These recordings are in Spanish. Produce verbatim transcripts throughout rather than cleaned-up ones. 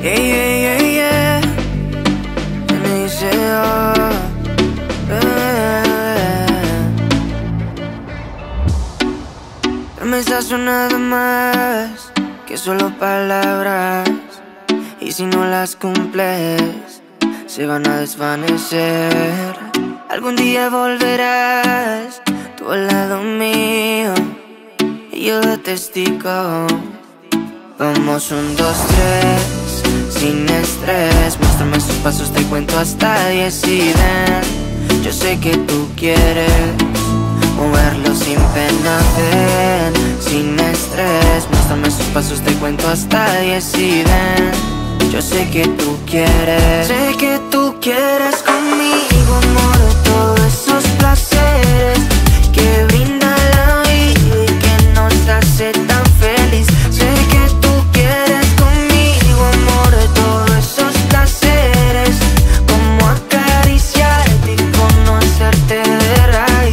Ey, ey, ey, ey. Me dice, oh, eh. Promesas son nada más que solo palabras, y si no las cumples se van a desvanecer. Algún día volverás tú al lado mío y yo de testigo. Vamos, un, dos, tres, sin estrés. Muéstrame sus pasos, te cuento hasta diez y ven. Yo sé que tú quieres moverlo sin pena, ven, sin estrés. Muéstrame sus pasos, te cuento hasta diez y ven. Yo sé que tú quieres, sé que tú quieres conmigo, amor, todos esos placeres que brinda la vida y que nos hace tan feliz. Sé que tú quieres conmigo, amor, todos esos placeres, como acariciarte y conocerte de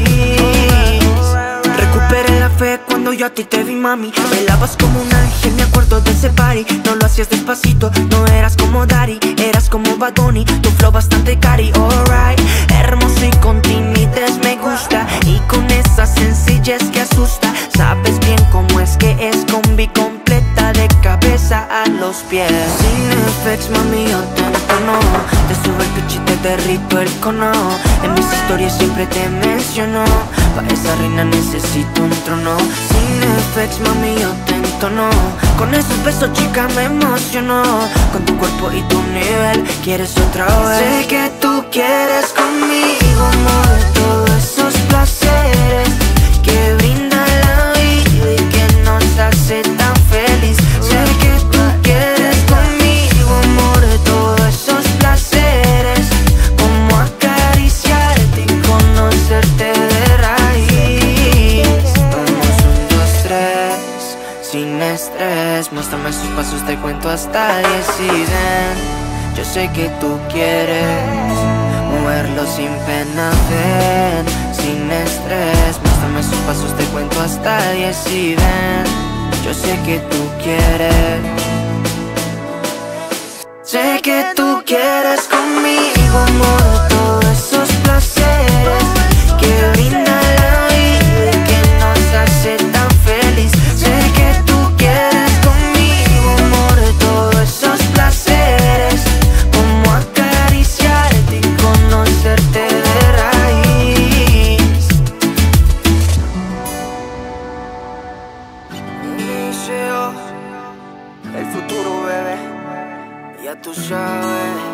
raíz. Recuperé la fe cuando yo a ti te vi, mami. Bailabas como un ángel, me acuerdo de ese party. No lo hacías despacito, no eras como Daddy, eras como Bad Bunny, tu flow bastante cari, alright. Hermoso y con timidez me gusta, y con esa sencillez que asusta. Sabes bien cómo es que es combi completa de cabeza a los pies. Sin effects, mami, yo te entono, te subo el pitch y te derrito el cono. En mis historias siempre te menciono, pa' esa reina necesito un trono. Sin effects, mami, yo te entono, con esos besos, chica, me emociono. Con tu cuerpo y tu nivel, quieres otra vez. Sé que tú quieres conmigo, amor, todos esos placeres que brinda la vida y que nos hace tan feliz. Sé que tú quieres conmigo, amor, todos esos placeres, como acariciarte y conocerte de raíz. Vamos, un, dos, tres, sin estrés. Muéstrame sus pasos, te cuento hasta diez y ven. Yo sé que tú quieres moverlo sin pena, ven, sin estrés. Muéstrame sus pasos, te cuento hasta diez y ven. Yo sé que tú quieres, sé que tú quieres conmigo, amor, todos esos placeres que brinda la vida y que nos hace tan feliz. Sé que tú quieres conmigo, amor, todos esos placeres, como acariciarte y conocerte de raíz. Inicio, el futuro, bebé, ya tú sabes.